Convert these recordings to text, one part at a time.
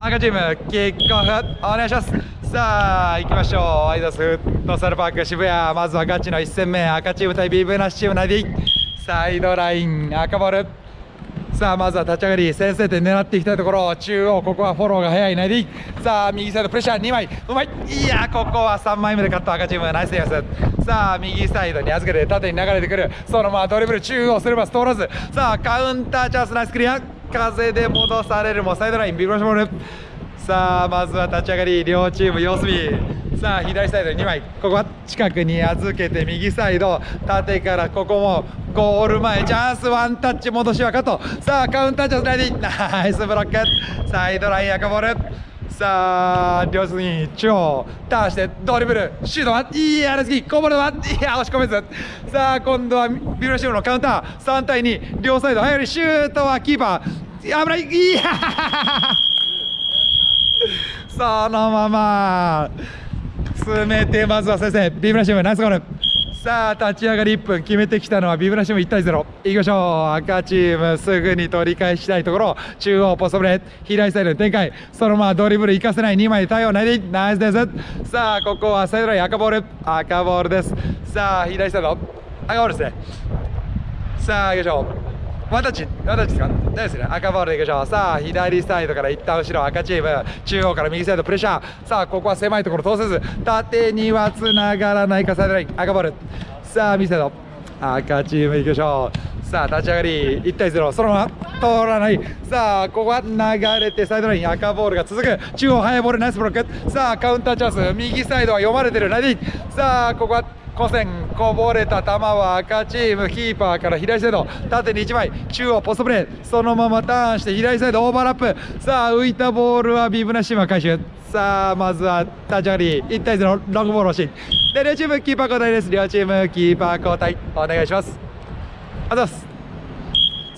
赤チームキックオフお願いします。さあ行きましょう。アイダスフットサルパーク渋谷、まずはガチの1戦目、赤チーム対ビブナシチームナディ、サイドライン赤ボール。さあまずは立ち上がり先制点狙っていきたいところ、中央ここはフォローが早いナディ。さあ右サイドプレッシャー2枚うまい。いやここは3枚目で勝った赤チームナイスディフェンス。さあ右サイドに預けて縦に流れてくる、そのままドリブル中央スルーパス通らず、さあカウンターチャンスナイスクリア、風で戻されるもサイドラインビブラシボール。さあまずは立ち上がり両チーム様子見。さあ左サイドに2枚、ここは近くに預けて右サイド縦からここもゴール前チャンス、ワンタッチ戻しはカット。さあカウンターチャンスナイディ、ナイスブロック、サイドライン赤ボール。さあ両隅に中央ターンしてドリブルシュートは、いやレスキーこぼれはいや押し込めず。さあ今度はビブラシウムのカウンター3対2、両サイド早寄りシュートはキーパー危ない。いやそのまま詰めて、まずは先生ビブラシウムナイスゴール。さあ立ち上がり1分決めてきたのはビブラシウム1対0。いきましょう。赤チームすぐに取り返したいところ、中央ポストプレー左サイドに展開、そのままドリブル生かせない2枚で対応ナイスです。さあここはサイドライン赤ボールです。さあ左サイド赤ボールですね。さあいきましょう。ワンタッチですか、大ですね。赤ボールでいきましょう。さあ左サイドから一旦後ろ赤チーム、中央から右サイドプレッシャー。さあここは狭いところ通せず、縦にはつながらないか、サイドライン赤ボール。さあ右サイド赤チームいきましょう。さあ立ち上がり1対0、そのまま通らない。さあここは流れてサイドライン赤ボールが続く、中央速いボールナイスブロック。さあカウンターチャンス、右サイドは読まれてるナディ。さあここは古線こぼれた球は赤チームキーパーから左サイド縦に1枚、中央ポストプレー、そのままターンして左サイドオーバーラップ。さあ浮いたボールはビブナシーム回収。さあまずは立ち上がり1対0、ロングボール欲しい。で両チームキーパー交代です。両チームキーパー交代お願いします。ありがとうございます。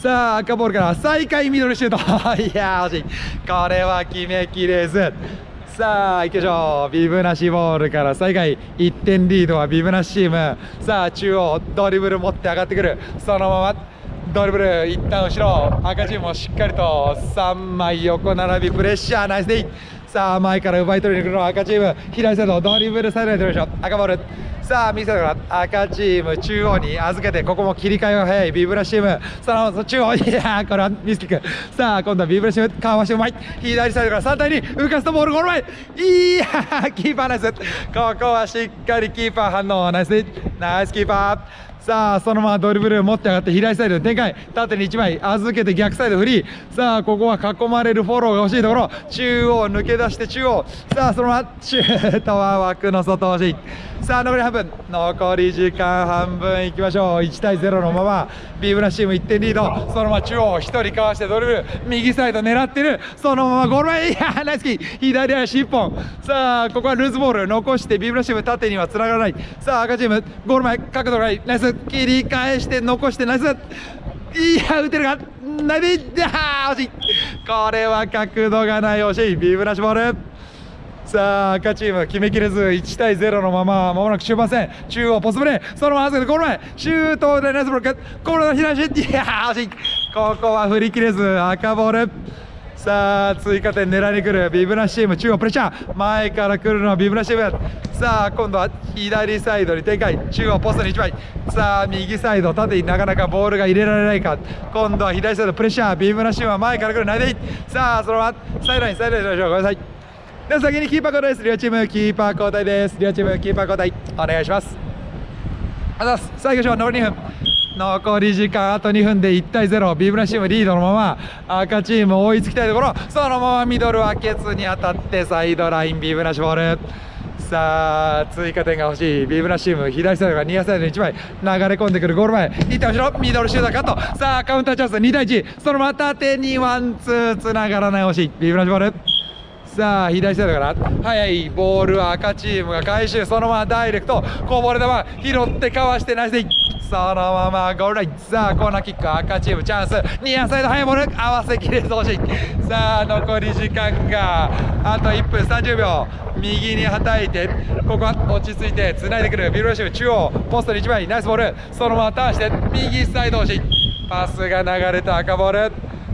さあ赤ボールから再開ミドルシュートいや惜しい、これは決めきれず。さあ行きましょう。ビブナシボールから再開1点リードはビブナシチーム。さあ中央ドリブル持って上がってくる、そのままドリブル一旦後ろ、赤チームもしっかりと3枚横並びプレッシャーナイスデイ。さあ前から奪い取りに来るのは赤チーム、左サイドドリブルサイドに取りましょう。赤ボール。さあ右サイドから赤チーム中央に預けて、ここも切り替えが早いビブラシチーム。その中央、いやこれはミスキック。さあ今度はビブラシチームかわしてうまい、左サイドから3対2浮かすとボールゴール前、いやキーパーナイス。ここはしっかりキーパー反応ナイスナイスキーパー。さあそのままドリブル持って上がって左サイドに展開、縦に1枚預けて逆サイドフリー。さあここは囲まれるフォローが欲しいところ、中央抜け出して中央。さあそのままシュートは枠の外欲しい。さあ残り半分、残り時間半分いきましょう。1対0のままビブラシチーム1点リード。そのまま中央1人かわしてドリブル右サイド狙ってる、そのままゴール前、いやナイスキー左足1本。さあここはルーズボール残してビブラシチーム縦にはつながらない。さあ赤チームゴール前角度がないナイス、切り返して残してナイス。いや打てるがナビッ、惜しい、これは角度がない惜しいビブラシボール。さあ赤チーム決めきれず1対0のまま、まもなく終盤戦、中央ポストプレー、そのまま預けてゴール前シュートでナイスブロック、ゴールの左足、いや惜しい、ここは振り切れず赤ボール。さあ追加点狙いに来るビブナシチーム、中央プレッシャー前から来るのはビブナシチーム。さあ今度は左サイドに展開、中央ポストに1枚。さあ右サイド縦になかなかボールが入れられないか、今度は左サイドプレッシャー、ビブナシチームは前から来るナイデイ。さあそのままサイドラインしましょう。ごめんなさい。では先にキーパー交代です。両チームキーパー交代です。両チームキーパー交代お願いします。ありがとうございます。さあ行きましょう。残り2分、残り時間あと2分で1対0、ビブラシチームリードのまま赤チーム追いつきたいところ、そのままミドルはケツに当たってサイドラインビブラシボール。さあ追加点が欲しいビブラシチーム、左サイドがニアサイドに1枚流れ込んでくる、ゴール前一旦後ろミドルシュートカット。さあカウンターチャンス2対1、そのまま縦にワンツーつながらない惜しいビブラシボール。さあ左サイドから速いボールは赤チームが回収、そのままダイレクトこぼれ球拾ってかわしてナイスでい、そのままゴールライン。さあコーナーキック赤チームチャンス、ニアサイド速いボール合わせきれず惜しい。さあ残り時間があと1分30秒、右にはたいてここは落ち着いてつないでくるビブラシチーム、中央ポストに1枚ナイスボール、そのままターンして右サイド惜しい、パスが流れた赤ボール。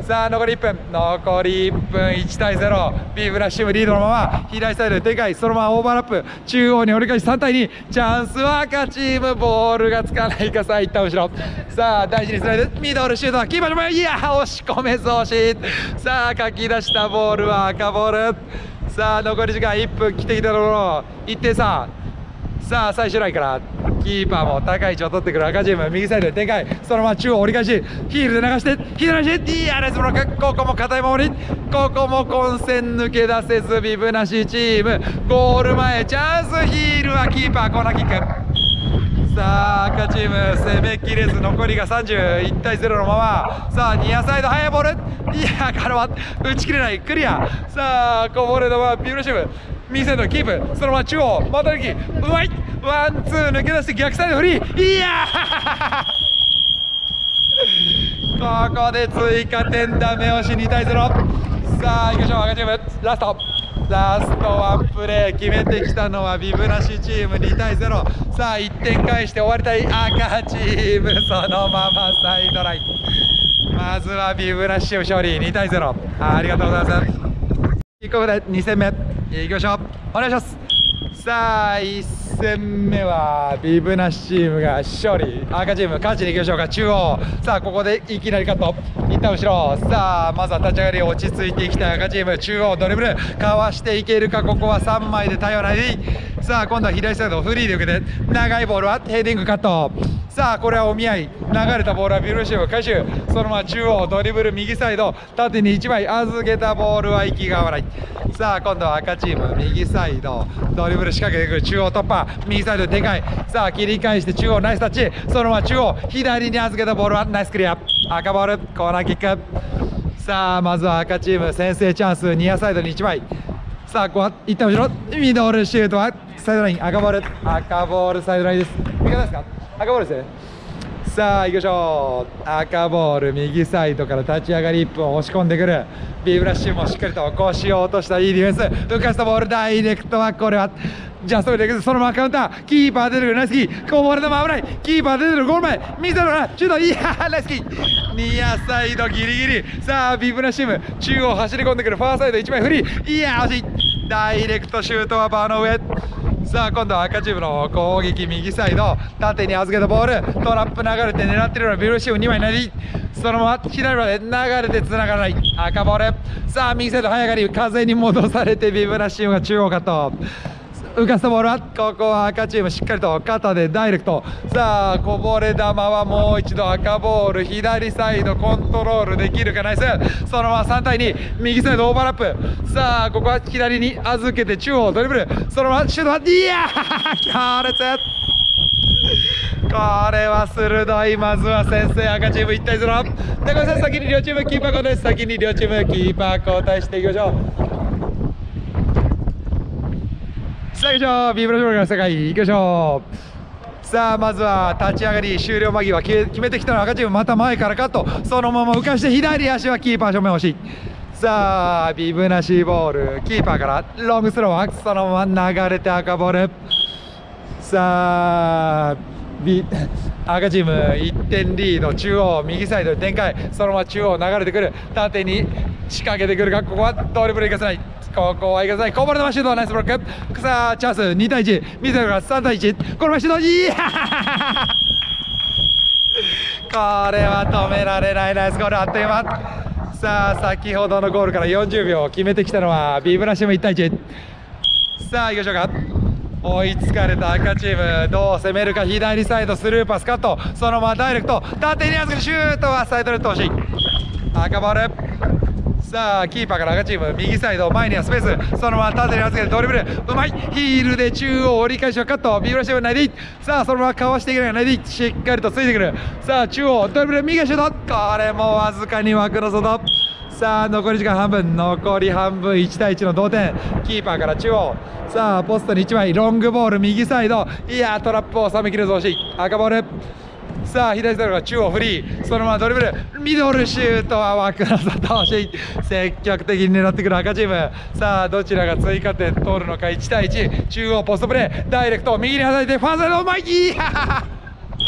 さあ残り1分、残り1分、1対0、ビブラッシムリードのまま左サイドで展開、そのままオーバーラップ、中央に折り返し3対2、チャンスは赤チーム、ボールがつかないか、さあ一旦後ろ、さあ大事にスライド、ミドルシュートはキーパーの前、いや押し込めず惜しい、さあかき出したボールは赤ボール、さあ残り時間1分切ってきたところ、1点差、さあ最終ラインからキーパーも高い位置を取ってくる赤チーム、右サイドで展開、そのまま中央折り返し、ヒールで流して左足、いやナイスブロック、ここも硬い守り、ここも混戦抜け出せず、ビブなしチームゴール前チャンス、ヒールはキーパーコーナーキック。さあ赤チーム攻めきれず、残りが31対0のまま、さあニアサイド速いボール、いやカルマ打ち切れない、クリア、さあこぼれのままビブラシム右サイドキープ、そのまま中央また抜き、うまい、ワンツー抜け出して逆サイドフリー、いやここで追加点ダメ押し2対0。さあ行きましょう、赤チームラストワンプレー決めてきたのはビブなしチーム2対0。さあ1点返して終わりたい赤チーム、そのままサイドライン、まずはビブなしチーム勝利2対0、ありがとうございます。キックオフで2戦目いきましょう、お願いします。さあ1戦目はビブなしチームが勝利、赤チーム勝ちにいきましょうか。中央、さあここでいきなりカット、一旦後ろ、さあまずは立ち上がり落ち着いていきたい赤チーム、中央ドリブルかわしていけるか、ここは3枚で対応ないでいい。さあ今度は左サイドフリーで受けて、長いボールはヘディングカット、さあこれはお見合い、流れたボールはビブラシチーム回収、そのまま中央ドリブル右サイド縦に1枚預けたボールは息が合わない。さあ今度は赤チーム右サイドドリブル仕掛けてくる、中央突破右サイドで展開、さあ切り返して中央ナイスタッチ、そのまま中央左に預けたボールはナイスクリア、赤ボールコーナーキック。さあまずは赤チーム先制チャンス、ニアサイドに1枚、さあここは一旦後ろミドルシュートはサイドライン、赤ボールサイドラインです、いかがですか、赤ボールですね。さあ行きましょう、赤ボール右サイドから立ち上がり1分押し込んでくる、ビブラッシュもしっかりと腰を落としたいいディフェンス、浮かしたボールダイレクトはこれはジャストでそのままカウンター、キーパー出てくるナイスキー、こぼれ球危ない、キーパー出てくるゴール前見せろなシュート、いやーナイスキー、ニアサイドギリギリ、さあビブラッシュ中央走り込んでくる、ファーサイド1枚フリー、いやー惜しい、ダイレクトシュートはバーの上。さあ今度は赤チームの攻撃右サイド縦に預けたボール、トラップ流れて狙ってるようなビブラシウム2枚なり、そのまま左まで流れて繋がらない赤ボール、さあ右サイド早上がり風に戻されてビブラシウムが中央カット、浮かしたボールはここは赤チームしっかりと肩でダイレクト、さあこぼれ球はもう一度赤ボール左サイドコントロールできるかナイス、そのまま3対2右サイドオーバーラップ、さあここは左に預けて中央ドリブル、そのままシュートは、いやー強烈、これは鋭い、まずは先制赤チーム1対0で、ごめんなさい先に両チームキーパー交代です、先に両チームキーパー交代していきましょう。さあ行きましょう、ビブラショールの世界行きましょう。さあまずは立ち上がり終了間際決めてきたのは赤チーム、また前からカット、そのまま浮かして左足はキーパー正面惜しい。さあビブなしボールキーパーからロングスローはそのまま流れて赤ボール、さあ赤チーム1点リード、中央右サイドで展開、そのまま中央流れてくる、縦に仕掛けてくるが、ここはドリブルいかせない、ここはいかせない、こぼれ球シュート、ナイスブロック、さあチャンス2対1見せるから3対1、このシュート、いやこれは止められない、ナイスゴールあっという間。さあ先ほどのゴールから40秒決めてきたのはビブラシム1対1。さあ行きましょうか、追いつかれた赤チームどう攻めるか、左サイドスルーパスカット、そのままダイレクト縦に預けるシュートはサイドネット惜しい、赤ボール。さあキーパーから赤チーム右サイド前にはスペース、そのまま縦に預けてドリブルうまい、ヒールで中央折り返しはカット、ビブラシムないでいい、さあそのままかわしていけないないでいい、しっかりとついてくる、さあ中央ドリブル右足シュート、これもわずかに枠の外。さあ残り時間半分、残り半分1対1の同点、キーパーから中央、さあポストに1枚ロングボール右サイド、いやトラップを収めきれず惜しい赤ボール。さあ左サイドが中央フリー、そのままドリブルミドルシュートは枠の外惜しい、積極的に狙ってくる赤チーム。さあどちらが追加点取るのか、1対1、中央ポストプレーダイレクト右に挟いでファーサイドうまい、いや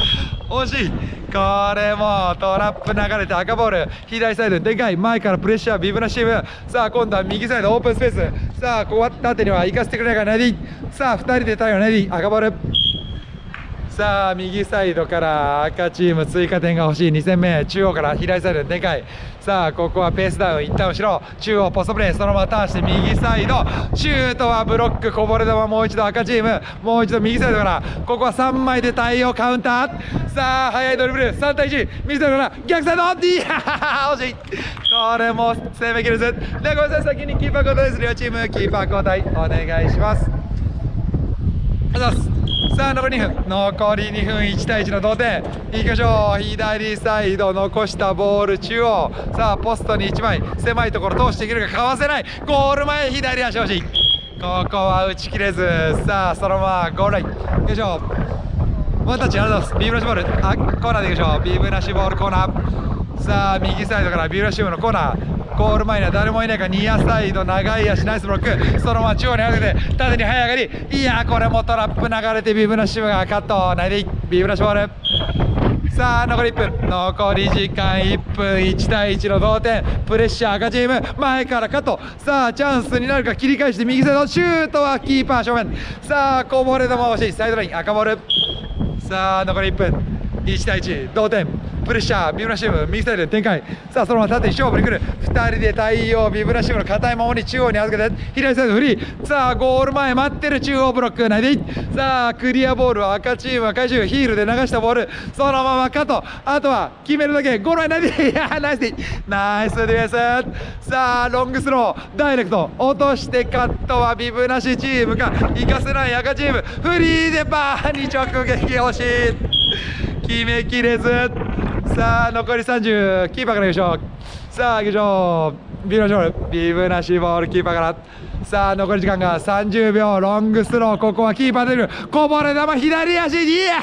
惜しい。これもトラップ流れて赤ボール左サイドでかい前からプレッシャービブナシウム。さあ今度は右サイドオープンスペース。さあここは縦には行かせてくれないからナディ。さあ2人で対応ナディ赤ボール。さあ右サイドから赤チーム追加点が欲しい。2戦目中央から左サイドでかい。さあここはペースダウン一旦後ろ中央ポストプレーそのままターンして右サイドシュートはブロックこぼれ球もう一度赤チームもう一度右サイドからここは3枚で対応カウンター。さあ速いドリブル3対1右サイドから逆サイドいや惜しい。これも攻めきれずでごめんなさい先にキーパー交代です。両チームキーパー交代お願いします。ありがとうございます。さあ残り2分残り2分1対1の同点いきましょう。左サイド残したボール中央さあポストに1枚狭いところ通していけるかかわせないゴール前左足惜しい。ここは打ち切れずさあそのままゴールラインよいしょワンタッチありがとうございます。ビブラシボールコーナーでいきましょう。ビブラシボールコーナーさあ右サイドからビブラシボールのコーナーゴール前には誰もいないかニアサイド長い足ナイスブロックそのまま中央に上げて縦に早上がりいやこれもトラップ流れてビブナシムがカットないでビブナシボール。さあ残り1分残り時間1分1対1の同点プレッシャー赤チーム前からカットさあチャンスになるか切り返して右サイドシュートはキーパー正面さあこぼれ球欲しいサイドライン赤ボール。さあ残り1分1対1同点プレッシャービブラシウム右サイドで展開さあそのまま縦に勝負に来る2人で対応ビブラシウムの硬い守り中央に預けて左サイドフリーさあゴール前待ってる中央ブロックないでさあクリアボールは赤チームは回収ヒールで流したボールそのままカットあとは決めるだけゴール前ないでいやナイスディナイスディフェンスさあロングスローダイレクト落としてカットはビブなしチームか行かせない赤チームフリーでバーに直撃惜しい決めきれずさあ残り30キーパーからいきましょう。さあいきましょうビブナシボールビブナシボールキーパーからさあ残り時間が30秒ロングスローここはキーパー出るこぼれ球左足にいや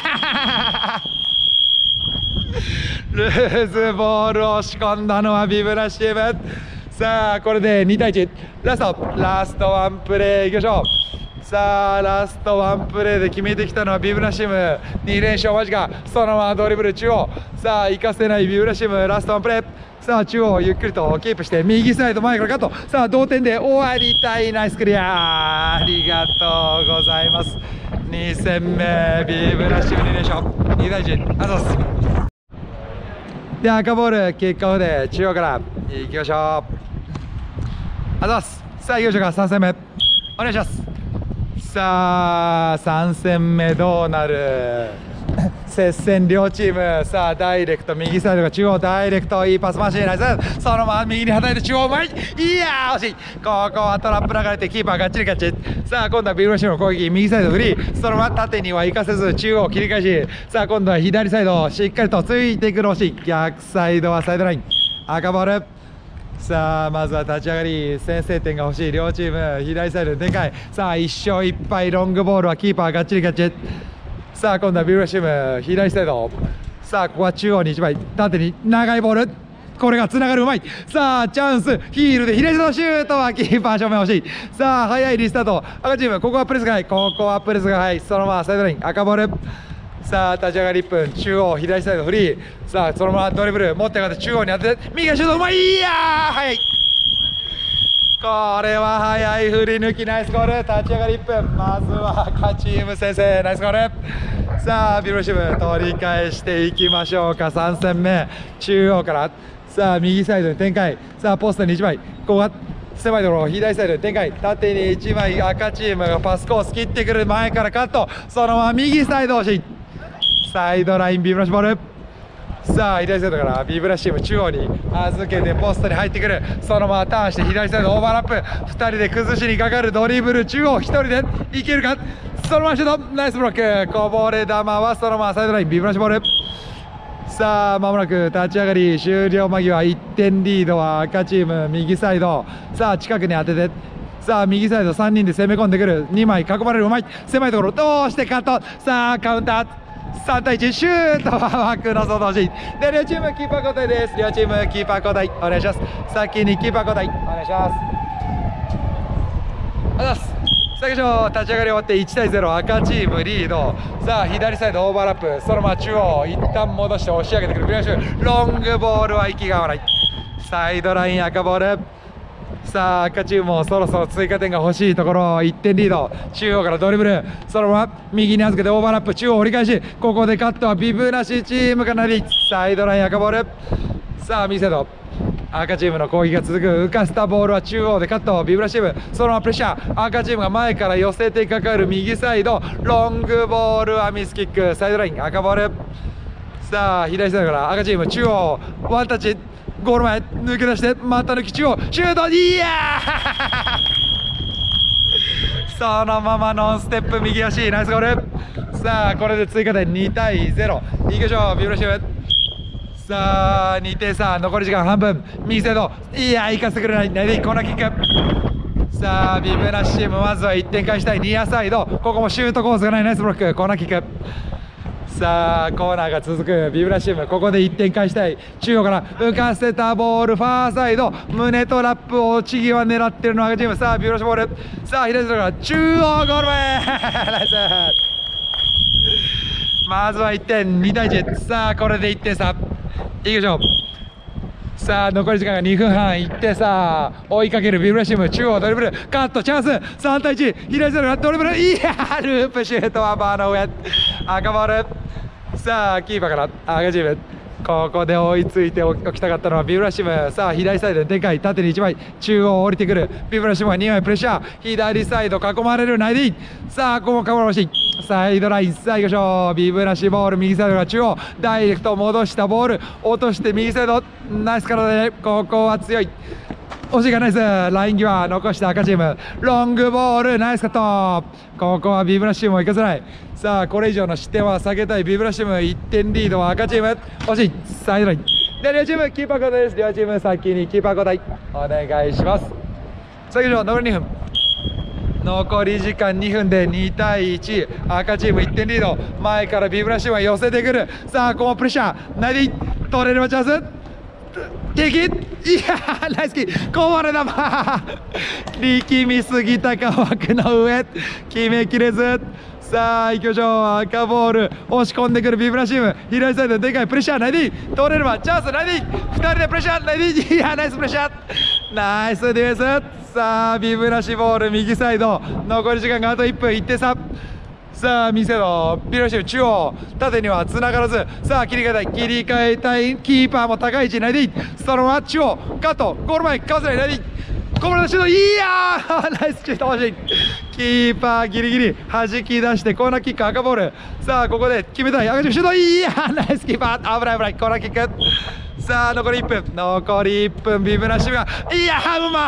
ルーズボールを押し込んだのはビブナシチーム。さあこれで2対1ラストワンプレーいきましょう。さあラストワンプレーで決めてきたのはビブラシム2連勝間近そのままドリブル中央さあ行かせないビブラシムラストワンプレーさあ中央ゆっくりとキープして右サイド前からカットさあ同点で終わりたいナイスクリアありがとうございます。2戦目ビブラシム2連勝2対1ありがとうございます。で赤ボールキックオフで中央からいきましょう。ありがとうございます。さあいきましょうか3戦目お願いします。さあ3戦目どうなる接戦両チームさあダイレクト右サイドが中央ダイレクトいいパス回しナイスそのまま右にはたいて中央前いやー惜しいここはトラップ流れてキーパーがっちりガッチリさあ今度はビブラシの攻撃右サイドフリーそのまま縦には行かせず中央切り返しさあ今度は左サイドしっかりとついてくる惜しい逆サイドはサイドライン赤ボール。さあまずは立ち上がり先制点が欲しい両チーム左サイドでかいさあ1勝1敗ロングボールはキーパーがっちりガッチリさあ今度はビブラシウム左サイドさあここは中央に1枚縦に長いボールこれがつながるうまいさあチャンスヒールで左サイドシュートはキーパー正面欲しいさあ早いリスタート赤チームここはプレスが速いここはプレスが速いそのままサイドライン赤ボール。さあ立ち上がり1分中央左サイドフリーさあそのままドリブル持って上がって中央に当てて右がシュートうまいいやー速いこれは速い振り抜きナイスゴール立ち上がり1分まずは赤チーム先生ナイスゴールさあビブラシム取り返していきましょうか3戦目中央からさあ右サイドに展開さあポストに1枚ここが狭いところ左サイドに展開縦に1枚赤チームがパスコース切ってくる前からカットそのまま右サイド押しサイドラインビブラシボールさあ左サイドからビブラシチーム中央に預けてポストに入ってくるそのままターンして左サイドオーバーラップ2人で崩しにかかるドリブル中央1人でいけるかそのままシュートナイスブロックこぼれ球はそのままサイドラインビブラシボールさあまもなく立ち上がり終了間際1点リードは赤チーム右サイドさあ近くに当ててさあ右サイド3人で攻め込んでくる2枚囲まれるうまい狭いところどうしてカットさあカウンター3対1シュートは枠の外押しで両チームキーパー交代です両チームキーパー交代お願いします先にキーパー交代お願いしますありがとうございますさあ行きましょう。立ち上がり終わって1対0、赤チームリード。さあ左サイドオーバーラップ、そのまま中央一旦戻して押し上げてくるビブラシム、ロングボールは息が合わない。サイドライン赤ボール。さあ赤チームもそろそろ追加点が欲しいところ、1点リード。中央からドリブル、そのまま右に預けてオーバーラップ、中央折り返し、ここでカットはビブなしチームかなり。サイドライン赤ボール。さあ右サイド赤チームの攻撃が続く。浮かせたボールは中央でカット、ビブラシーム、そのままプレッシャー。赤チームが前から寄せてかかる右サイド、ロングボールはミスキック、サイドライン赤ボール。さあ左サイドから赤チーム中央ワンタッチ、ゴール前抜け出してまた抜き中央シュート、いやーそのままノンステップ右足、ナイスゴール。さあこれで追加点2対0、いきましょう。ビブラシーム、さあ2点差、残り時間半分。右サイド、いやー行かせてくれない、ネディコーナーキック。さあビブナシチームまずは1点返したい。ニアサイド、ここもシュートコースがない、ナイスブロック、コーナーキック。さあコーナーが続くビブラシーム、ここで1点返したい。中央から浮かせたボール、ファーサイド胸とラップを落ち際狙ってるの赤チーム。さあビブラシボール、さあ左サイドから中央ゴール前ナイス。まずは1点、2対1。さあこれで1点差、いきましょう。さあ残り時間が2分半、1点差、追いかけるビブラシーム、中央ドリブルカットチャンス、3対1、左サイドからドリブル、いやーループシュートはバーの上、赤ボール。さあキーパーから赤チーム、ここで追いついておきたかったのはビブラシーム。さあ左サイドででかい、縦に1枚、中央降りてくるビブラシームは2枚プレッシャー、左サイド囲まれる、ナイディ。さあここもかわらしいサイドライン。さあ行きましょう。ビブラシボール、右サイドが中央ダイレクト戻したボール落として右サイド、ナイス体でここは強い、惜しいがナイス。ライン際残した赤チーム、ロングボールナイスカット、ここはビブラシームもいかせない。さあこれ以上の失点は避けたいビブラシーム、1点リードは赤チーム、惜しい。サイドラインで両チームキーパー交代です。両チーム先にキーパー交代お願いします。さあ行きましょう。残り2分、残り時間2分で2対1、赤チーム1点リード。前からビブラシームは寄せてくる。さあここプレッシャー、ナイディ取れればチャンス、敵、いやーナイスキー、こぼれ球力みすぎたか、枠の上決めきれず。さあ行きましょう。赤ボール押し込んでくるビブラシーム、左サイドでかいプレッシャー、ナイディ取れればチャンス、ナイディ2人でプレッシャー、ナイディ、いやナイスプレッシャー、ナイスディフェンス。さあビブラシボール右サイド、残り時間があと1分、1点差。さあ右サイドビブラシーム中央縦には繋がらず、さあ切り替えたいキーパーも高い位置、ナイディそのまま中央カット、ゴール前かわせない、ナイディこぼれたシュート、いやーナイスシュート、欲しい。キーパーギリギリ弾き出してコーナーキック、赤ボール。さあここで決めたい赤チームシュート、いやーナイスキーパー、危ない危ない、コーナーキック。さあ残り1分、残り1分、ビブラシムがいやーうま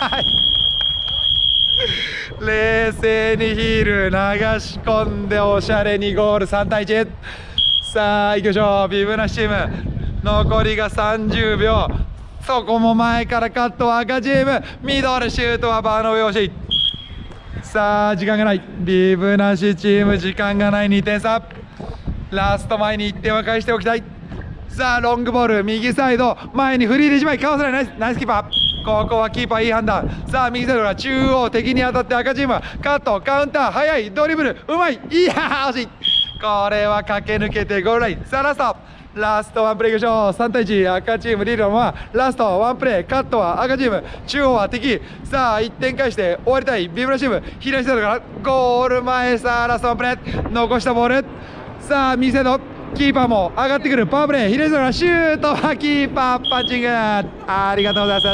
い冷静にヒール流し込んでおしゃれにゴール、3対1。さあ行きましょう。ビブラシチーム残りが30秒、そこも前からカットは赤チーム、ミドルシュートはバーの上惜しい。さあ時間がない、ビブなしチーム時間がない、2点差、ラスト前に1点は返しておきたい。さあロングボール右サイド前にフリーで1枚かわせない、ナイスキーパー、ここはキーパーいい判断。さあ右サイドから中央敵に当たって赤チームはカットカウンター速いドリブルうまい、いやー惜しい。これは駆け抜けてゴールライン。さあラストワンプレーいきましょう。3対1、赤チームリードのままラストワンプレー、カットは赤チーム、中央は敵。さあ1点返して終わりたいビブラチーム、左サイドからゴール前。さあラストワンプレー残したボール、さあ右サイドキーパーも上がってくるパワープレー、左サイドからシュートはキーパーパンチング、ありがとうございます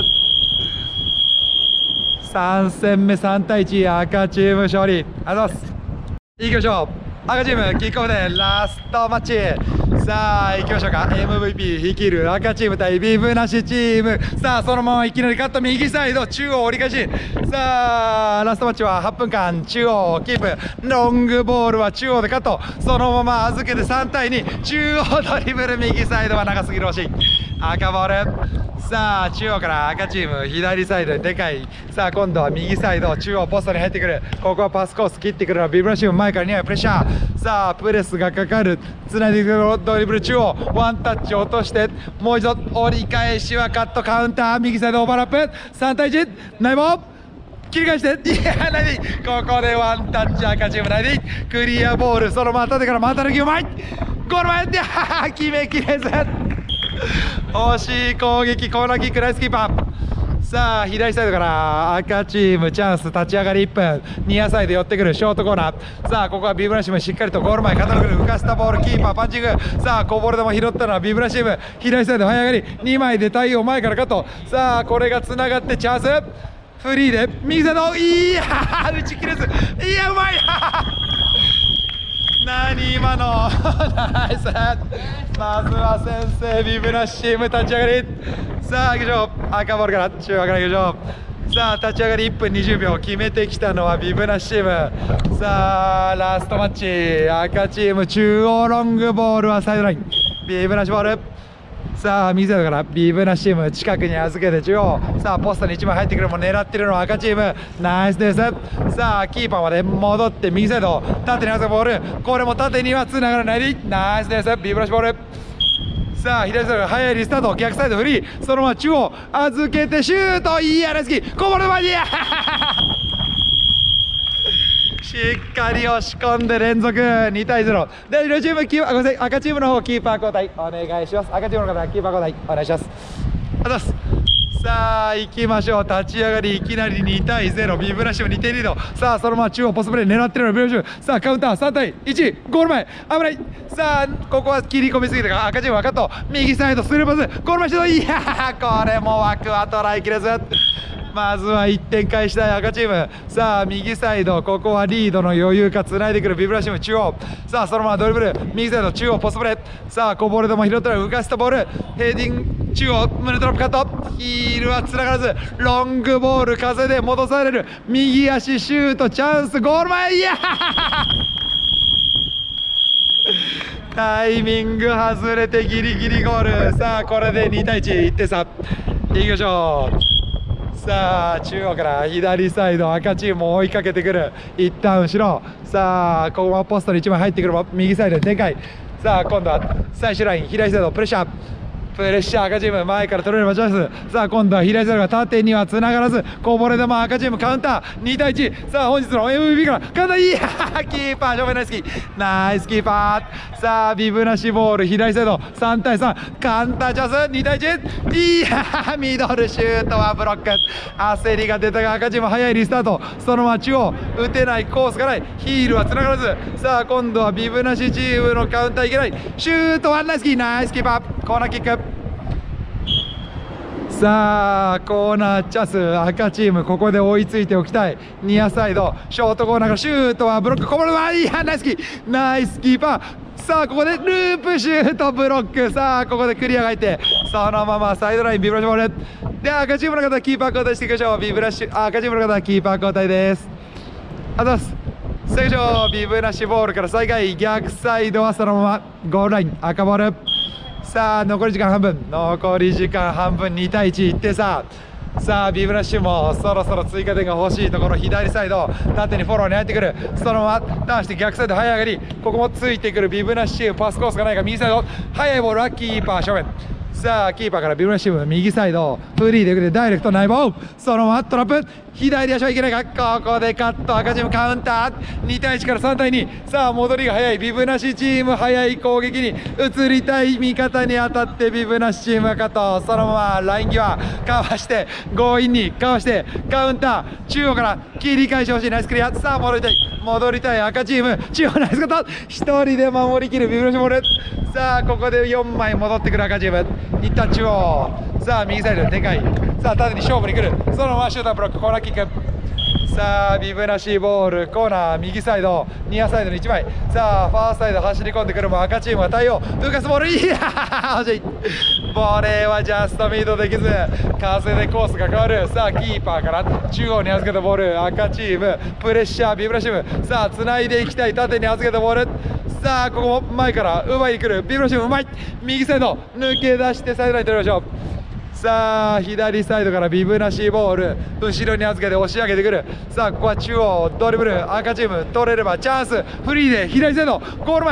。3戦目3対1、赤チーム勝利、ありがとうございます。いきましょう。赤チームキックオフでラストマッチ、さあ行きましょうか。 MVP 率いる赤チーム対ビブなしチーム。さあそのままいきなりカット右サイド中央折り返し。さあラストマッチは8分間中央キープ、ロングボールは中央でカット、そのまま預けて3対2、中央ドリブル右サイドは長すぎる惜しい、赤ボール。さあ中央から赤チーム左サイドでかい。さあ今度は右サイド中央ポストに入ってくる、ここはパスコース切ってくるのはビブラシーム、前から2枚プレッシャー。さあプレスがかかる、つないでいくドリブル中央ワンタッチ落としてもう一度折り返しはカットカウンター右サイドオーバーラップ、3対1ナイボー切り返して、いや何、ここでワンタッチ赤チーム何、クリアボール、そのまま縦から股抜きうまい、ゴール前で決めきれず、惜しい攻撃、コーナーキック、ナイスキーパー。さあ左サイドから赤チームチャンス、立ち上がり1分、ニアサイド寄ってくるショートコーナー。さあここはビブラシムしっかりとゴール前肩の浮かしたボール、キーパーパンチング。さあこぼれ球拾ったのはビブラシム、左サイド這い上がり2枚で対応、前からカット。さあこれがつながってチャンス、フリーで右サイド、いや打ち切れず、いやうまい何今のナイス、まずは先制ビブラシム立ち上がり。さあ行きましょう、赤ボールから中央から行きましょう。さあ立ち上がり1分20秒、決めてきたのはビブナッシム。さあラストマッチ、赤チーム中央ロングボールはサイドライン、ビブナッシュボール。さあ右サイドからビブナッシム近くに預けて中央、さあポストに1枚入ってくるも狙ってるのは赤チーム、ナイスです。さあキーパーまで戻って右サイド縦に預けボール、これも縦にはつながらない、ナイスです、ビブナッシュボール。さあ左サイド速いリスタート、逆サイドフリー、そのまま中央預けてシュート、いやナイスキー、こぼれ前にしっかり押し込んで連続2対0で、両チームキーパー、ごめんなさい、赤チームの方キーパー交代お願いします。赤チームの方キーパー交代お願いします。ありがとうございます。さあ行きましょう、立ち上がりいきなり2対0、ビブラシム2点リード。さあそのまま中央ポストプレー狙ってるのビブラシム。さあカウンター3対1、ゴール前危ない。さあここは切り込みすぎたか、赤チームはカット、右サイドスルーパス、ゴール前シュート、いやこれも枠は捉えきれず。まずは1点返したい赤チーム。さあ右サイド、ここはリードの余裕か、つないでくるビブラシム中央。さあそのままドリブル右サイド中央ポストプレー。さあこぼれ球拾ったら浮かしたボール、ヘディング中央胸トラップカット、ヒールはつながらず、ロングボール風で戻される、右足シュートチャンス、ゴール前、いやタイミング外れてギリギリゴール。さあこれで2対1、1点差いきましょう。さあ中央から左サイド赤チームを追いかけてくる、一旦後ろ。さあここはポストに1枚入ってくるも右サイドで展開。さあ今度は最終ライン左サイドプレッシャー、プレッシャー赤チーム前から取れればチャンス。さあ今度は左サイドが縦にはつながらず、こぼれ球赤チームカウンター2対1。さあ本日の MVP からカウンター、いやキーパー正面ナイスキー、ナイスキーパー。さあビブナシボール左サイド3対3、カウンターチャンス2対1、いやミドルシュートはブロック、焦りが出たが赤チーム早いリスタート、そのまま中央打てないコースがない、ヒールはつながらず。さあ今度はビブナシチームのカウンターいけない、シュートはナイスキー、ナイスキーパー、コーナーキック。さあコーナーチャンス、赤チームここで追いついておきたい。ニアサイドショートコーナーからシュートはブロック、こぼれは、いやナイスキー、ナイスキーパー。さあここでループシュートブロック。さあここでクリアが入って、そのままサイドラインビブラシボールで、赤チームの方キーパー交代していきましょう。ビブラシ赤チームの方キーパー交代です。ありがとうございます。最初ビブラシボールから再開、逆サイドはそのままゴールライン赤ボール。さあ残り時間半分、残り時間半分2対1、1点差。さあビブラッシュもそろそろ追加点が欲しいところ、左サイド縦にフォローに入ってくる、そのままターンして逆サイド早上がり、ここもついてくるビブラッシュ、パスコースがないか右サイド速いボールはキーパー正面。さあキーパーからビブラッシュ右サイドフリーでいくでダイレクトナイボー、そのままトラップ左足はいけないか、ここでカット、赤チームカウンター2対1から3対2。さあ戻りが早いビブナシチーム、早い攻撃に移りたい味方に当たってビブナシチームがカット、そのままライン際かわして強引にかわしてカウンター、中央から切り返してほしい、ナイスクリア。さあ戻りたい赤チーム、中央ナイスカット、1人で守りきるビブナシボール。さあここで4枚戻ってくる赤チーム、一旦中央、さあ右サイドでかい、さあ縦に勝負に来る、そのままシュートブロックコーナーキック。さあビブナシボールコーナー右サイドニアサイドに1枚、さあファーサイド走り込んでくるも赤チームは対応、浮かすボール、いや惜しい、ボレーはジャストミートできず、風でコースが変わる。さあキーパーから中央に預けたボール、赤チームプレッシャービブラシム、さあつないでいきたい、縦に預けたボール、さあここも前から奪いに来るビブラシム、うまい、右サイド抜け出してサイドライン取りましょう。さあ左サイドからビブナシボール後ろに預けて押し上げてくる。さあここは中央ドリブル赤チーム取れればチャンス、フリーで左サイドゴール前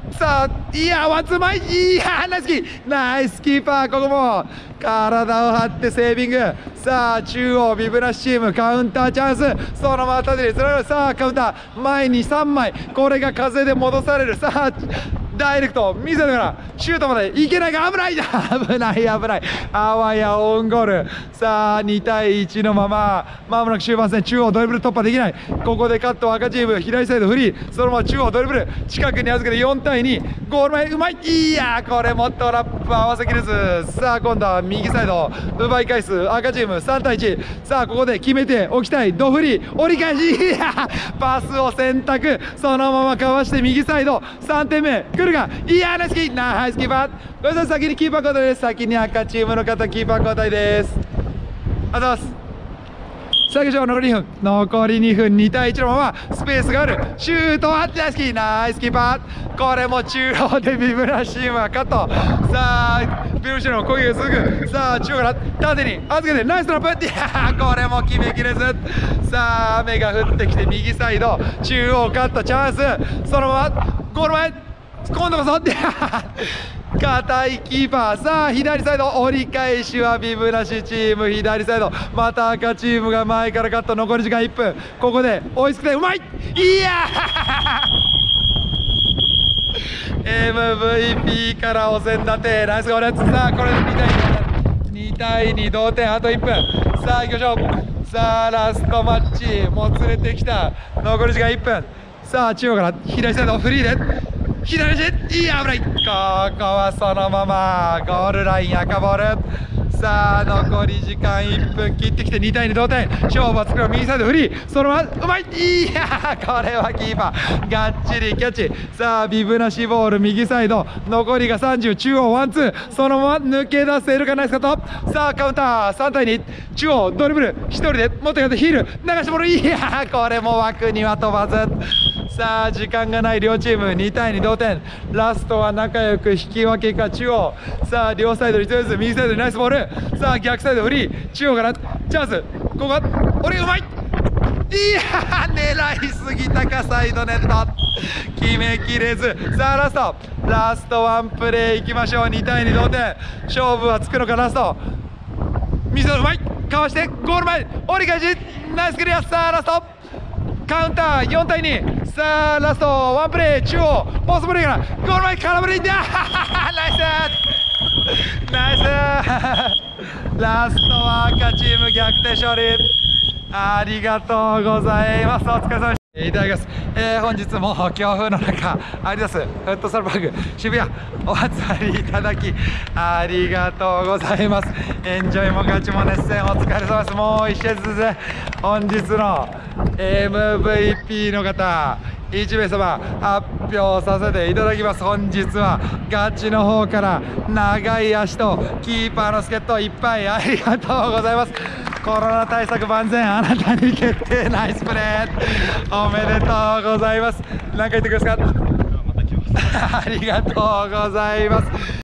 さあ、いやワンツー前、いやナイスキー、ナイスキーパー、ここも体を張ってセービング。さあ中央ビブラシチームカウンターチャンス、そのまま縦につながる。さあカウンター前に3枚、これが風で戻される。さあダイレクト見せながらシュートまでいけないが、危ない危ない危ない、あわやオウンゴール。さあ2対1のまま、まもなく終盤戦、中央ドリブル突破できない。ここでカット、赤チーム左サイドフリー、そのまま中央ドリブル近くに預けて4対2、ゴール前うまい、いやこれもトラップ合わせきれず。さあ今度は右サイド奪い返す赤チーム3対1。さあここで決めておきたい、ドフリー折り返し、いやパスを選択、そのままかわして右サイド3点目来るが、いやナイスキー、ナイスキーパー。ごめんなさい、先にキーパー交代です。先に赤チームの方キーパー交代です。ありがとうございます。さあ以上残り2分、残り2分、2対1のままスペースがある、シュートはナイスキー、ナイスキーパー。これも中央でビブラシームはカット。さあビブラシームの攻撃が続く。さあ中央から縦に預けてナイストラップ、いやこれも決めきれず。さあ雨が降ってきて右サイド中央カットチャンス、そのままゴール前、今度こそ硬いキーパー。さあ左サイド折り返しはビブラシチーム左サイド、また赤チームが前からカット、残り時間1分、ここで追いつくてうまい、いやMVP からお膳立て、ナイスゴール。さあこれで2対2同点、あと1分。さあ行きましょう。さあラストマッチもつれてきた、残り時間1分。さあ中央から左サイドフリーで左足、いや危ない、ここはそのままゴールライン赤ボール。さあ残り時間1分切ってきて2対2同点、勝負は作る右サイドフリー、そのままうまい、いやこれはキーパーがっちりキャッチ。さあビブなしボール右サイド、残りが30、中央ワンツー、そのまま抜け出せるか、ナイスカット。さあカウンター3対2、中央ドリブル1人で持ってやってヒール流してボール、いやこれも枠には飛ばず。さあ時間がない両チーム、2対2同点、ラストは仲良く引き分けか中央。さあ両サイドに1人ずつ、右サイドにナイスボール。さあ逆サイドフリー、中央からチャンス、ここは俺うまい、いや狙いすぎたか、サイドネット決めきれず。さあラストワンプレーいきましょう。2対2同点、勝負はつくのか。ラスト水野うまい、かわしてゴール前折り返し、ナイスクリア。さあラストカウンター4対2。さあラストワンプレー、中央ポストプレーからゴール前空振り、ナイスナイスラストは赤チーム逆転勝利、ありがとうございます。お疲れ様でした。いただきます。本日も強風の中アディダスフットサルパーク渋谷お集まりいただきありがとうございます。エンジョイもガチも熱戦お疲れ様です。もう1試合ずつ本日の MVP の方1名様発表させていただきます。本日はガチの方から長い足とキーパーの助っ人いっぱいありがとうございます。コロナ対策万全、あなたに決定、ナイスプレーおめでとうございます。何か言ってください。ありがとうございます。